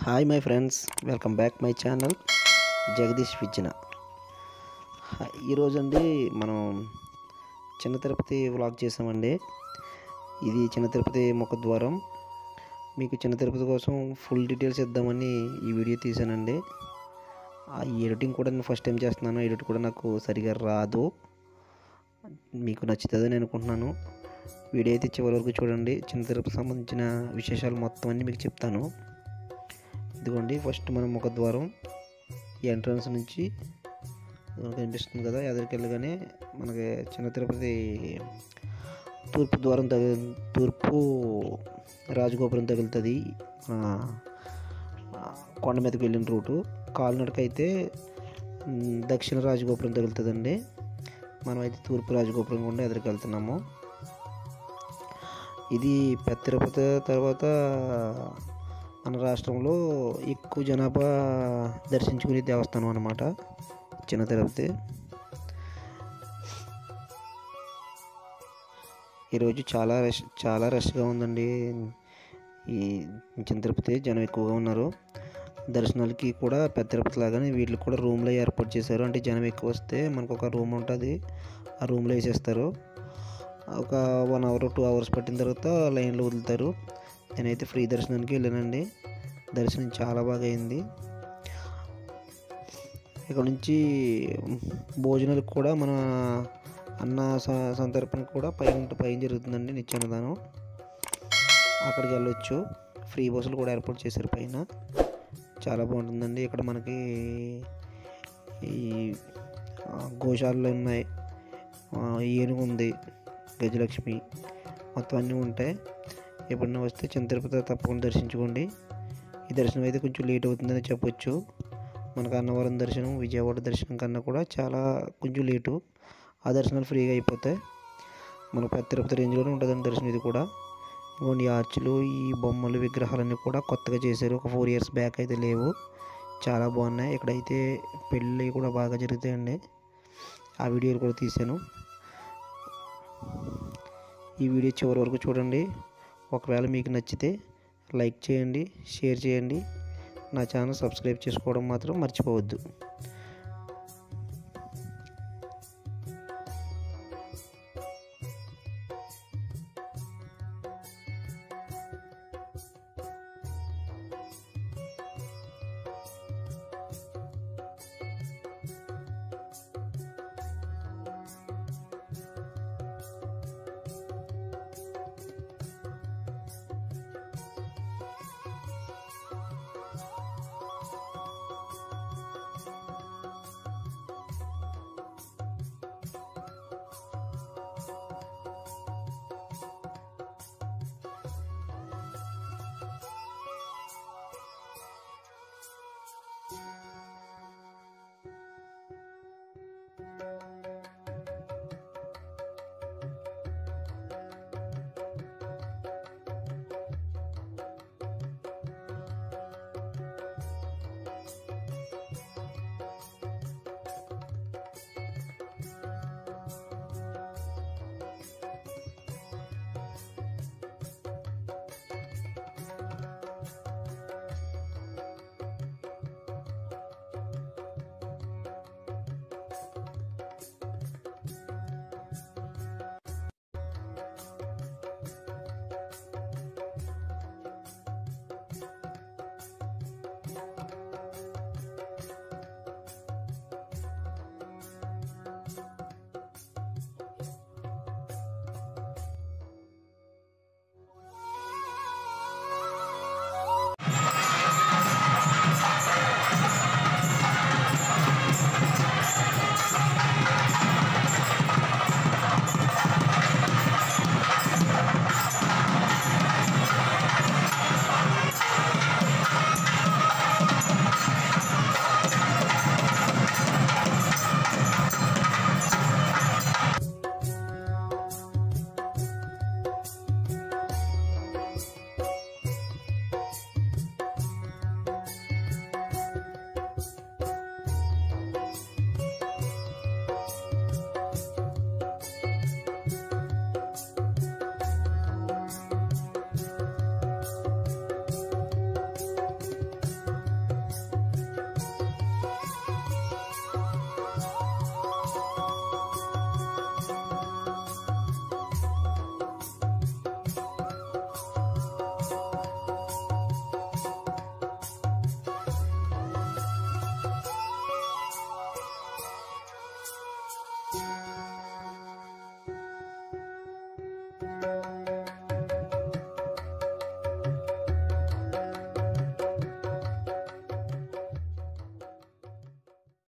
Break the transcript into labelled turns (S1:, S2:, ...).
S1: Hi my friends, welcome back my channel Jagadish Vijjana. ఈరోజు అండి మనం చిన్న తిరుపతి వ్లాగ్ చేసామండి. ఇది చిన్న తిరుపతి ముఖద్వారం. మీకు చిన్న తిరుపతి కోసం ఫుల్ డీటెయిల్స్ ఇద్దామని ఈ వీడియో తీసానండి. ఈ ఎడిటింగ్ కూడా నేను ఫస్ట్ టైం చేస్తున్నాను. ఎడిట్ కూడా నాకు సరిగా రాదు. మీకు నచ్చుతుందని అనుకుంటున్నాను. వీడియో అయితే చివరి వరకు చూడండి. చిన్న తిరుపతికి సంబంధించిన విశేషాలు మొత్తం అన్నీ మీకు చెప్తాను. ఇదిగోండి, ఫస్ట్ మనం ముఖద్వారం ఈ ఎంట్రన్స్ నుంచి కనిపిస్తుంది కదా, ఎదురుకి వెళ్ళగానే మనకి చిన్న తిరుపతి తూర్పు ద్వారం తూర్పు రాజగోపురం తగులుతుంది. కొండ మీదకి వెళ్ళిన రూటు కాలినడకైతే దక్షిణ రాజగోపురం తగులుతుందండి. మనమైతే తూర్పు రాజగోపురం కూడా ఎదురుకి వెళ్తున్నాము. ఇది పెద్ద తిరుపతి తర్వాత మన రాష్ట్రంలో ఎక్కువ జనాభా దర్శించుకునే దేవస్థానం అన్నమాట చిన్న తిరుపతి. ఈరోజు చాలా రష్గా ఉందండి. ఈ చిన్న తిరుపతి జనం ఎక్కువగా ఉన్నారు. దర్శనాలకి కూడా పెద్ద తిరుపతి లాగానే వీటికి కూడా రూమ్లో ఏర్పాటు చేశారు. అంటే జనం ఎక్కువ వస్తే మనకు ఒక రూమ్ ఉంటుంది, ఆ రూమ్లో వేసేస్తారు. ఒక 1 అవర్ 2 అవర్స్ పట్టిన తర్వాత లైన్లో వదులుతారు. నేనైతే ఫ్రీ దర్శనానికి వెళ్ళానండి. దర్శనం చాలా బాగా అయింది. ఇక్కడ నుంచి భోజనాలకు కూడా మన అన్న సంతర్పణ కూడా పైన జరుగుతుందండి, నిత్యాన్నదానం. అక్కడికి వెళ్ళొచ్చు. ఫ్రీ బస్సులు కూడా ఏర్పాటు చేశారు పైన. చాలా బాగుంటుందండి. ఇక్కడ మనకి ఈ గోశాలలు ఉన్నాయి, ఏనుగు ఉంది, గజలక్ష్మి, మొత్తం అన్నీ ఉంటాయి. ఎప్పుడైనా వస్తే చిన్న తిరుపతి తప్పకుండా దర్శించుకోండి. ఈ దర్శనం అయితే కొంచెం లేట్ అవుతుందని చెప్పొచ్చు. మనకు అన్నవరం దర్శనం, విజయవాడ దర్శనం కన్నా కూడా కొంచెం లేటు. ఆ దర్శనాలు ఫ్రీగా అయిపోతాయి. మన పెద్ద తిరుపతి రేంజ్లోనే ఉంటుందండి దర్శనం. ఇది కూడా ఈ ఆర్చులు, ఈ బొమ్మలు, విగ్రహాలన్నీ కూడా కొత్తగా చేశారు. ఒక 4 years బ్యాక్ అయితే లేవు. చాలా బాగున్నాయి. ఇక్కడైతే పెళ్ళి కూడా బాగా జరుగుతాయండి. ఆ వీడియోలు కూడా తీశాను. ఈ వీడియో చివరి వరకు చూడండి. ఒకవేళ మీకు నచ్చితే లైక్ చేయండి, షేర్ చేయండి. నా ఛానల్ సబ్స్క్రైబ్ చేసుకోవడం మాత్రం మర్చిపోవద్దు.